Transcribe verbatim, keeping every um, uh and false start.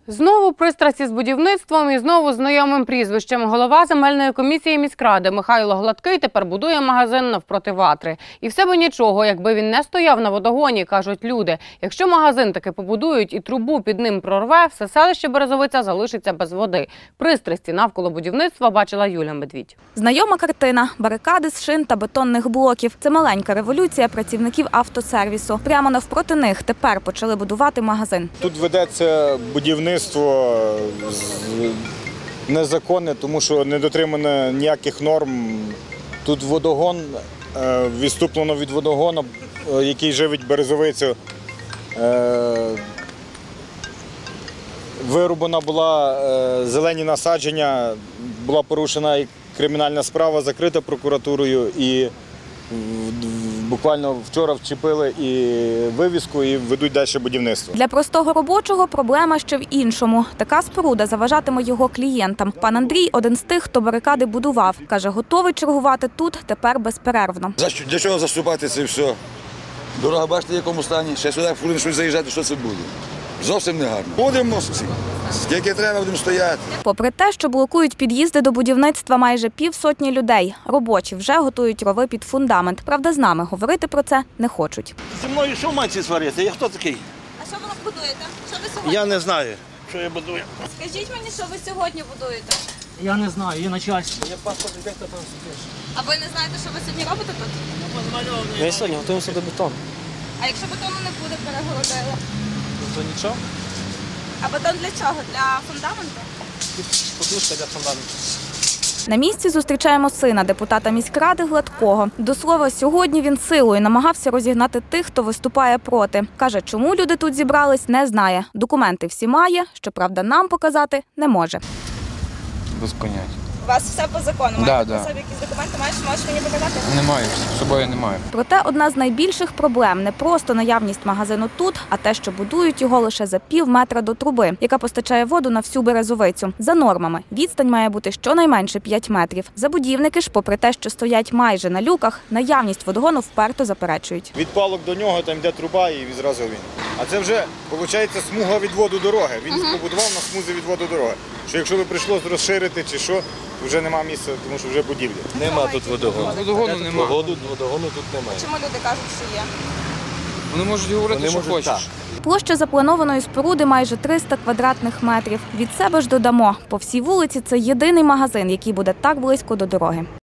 Знову пристрасті з будівництвом і знову знайомим прізвищем. Голова земельної комісії міськради Михайло Гладкий тепер будує магазин навпроти Ватри. І все би нічого, якби він не стояв на водогоні, кажуть люди. Якщо магазин таки побудують і трубу під ним прорве, все селище Березовиця залишиться без води. Пристрасті навколо будівництва бачила Юля Медвідь. Знайома картина – барикади з шин та бетонних блоків. Це маленька революція працівників автосервісу. Прямо навпроти них тепер почали будувати магазин. Тут ведеться будівництво незаконне, тому що не дотримано ніяких норм. Тут водогон, відступлено від водогону, який живить Березовицю. Вирубана була зелені насадження, була порушена і кримінальна справа, закрита прокуратурою, і буквально вчора вчепили і вивіску, і ведуть далі будівництво. Для простого робочого проблема ще в іншому. Така споруда заважатиме його клієнтам. Пан Андрій – один з тих, хто барикади будував. Каже, готовий чергувати тут тепер безперервно. Для чого заступати це все? Дорога, бачите, в якому стані. Ще сюди хвилин щось заїжджати, що це буде? Зовсім не гарно. Будемо, скільки треба, будемо стояти. Попри те, що блокують під'їзди до будівництва майже півсотні людей, робочі вже готують рови під фундамент. Правда, з нами говорити про це не хочуть. Зі мною що в маці сварити? Я хто такий? А що ви будуєте? Що ви сьогодні? Я не знаю, що я будую. Скажіть мені, що ви сьогодні будуєте? Я не знаю, є начальство. А ви не знаєте, що ви сьогодні робите тут? Ми сьогодні готуємося до бетону. А якщо бетону не буде, перегородили? То нічого. А бетон для чого? Для фундаменту? Покрушка для фундаменту. На місці зустрічаємо сина депутата міськради Гладкого. До слова, сьогодні він силою намагався розігнати тих, хто виступає проти. Каже, чому люди тут зібрались, не знає. Документи всі має, щоправда, нам показати не може. Без поняття. У вас все по закону? Да, Маєте да. при собі якісь документи? Маєш, можеш мені показати? Немає, з собою немає. Проте одна з найбільших проблем – не просто наявність магазину тут, а те, що будують його лише за пів метра до труби, яка постачає воду на всю Березовицю. За нормами, відстань має бути щонайменше п'ять метрів. Забудівники ж, попри те, що стоять майже на люках, наявність водогону вперто заперечують. Від палок до нього там йде труба і відразу він. А це вже, виходить, смуга відводу дороги. Він побудував на смузі відводу дороги. Що якщо би прийшлося розширити чи що, вже нема місця, тому що вже будівля. Нема тут водогону. Водогону немає. Водогону тут немає. Чому люди кажуть, що є? Вони можуть говорити, Вони що можуть, хочеш. так. Площа запланованої споруди майже триста квадратних метрів. Від себе ж додамо. По всій вулиці це єдиний магазин, який буде так близько до дороги.